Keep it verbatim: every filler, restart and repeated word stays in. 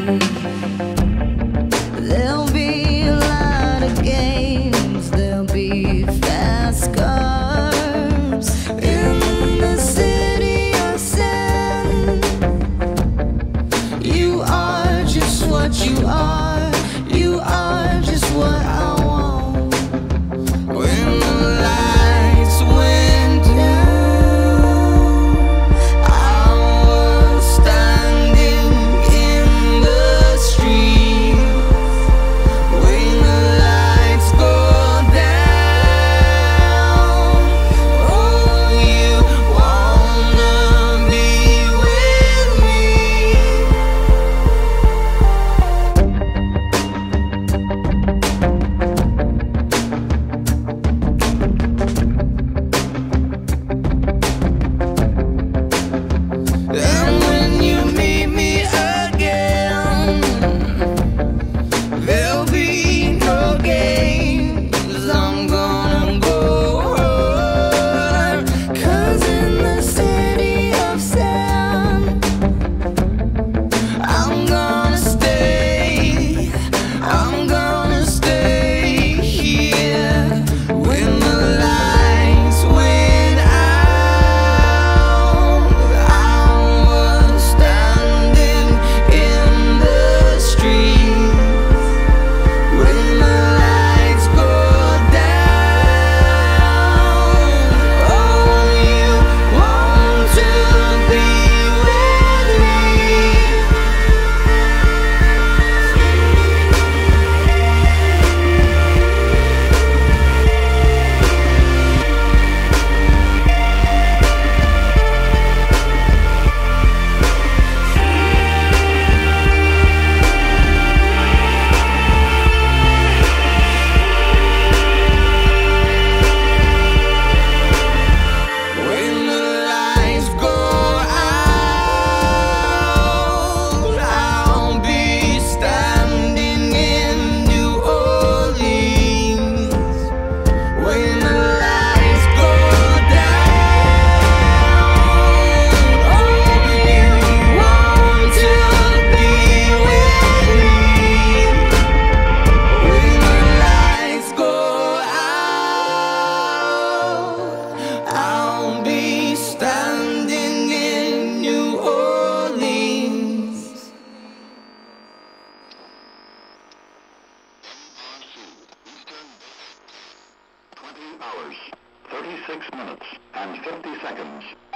There'll be a lot of games, there'll be fast cars in the city of sin. You are just what you are, you are just what I want. When the lights went down, I was standing in the street. When the lights go down, oh, you wanna be with me. And when you meet me again, there'll be no games. I'm gonna go hard, 'cause in the city of sand, I'm gonna stay, I'm gonna stay here. When the lights went out, I was standing in the street. When the lights go down, oh, you want to be with me. When the lights go out, I'll be standing in New Orleans. When the lights go down, oh, you want to be with me. When the lights go out, I'll be standing in New Orleans. twenty hours, thirty-six minutes, and fifty seconds.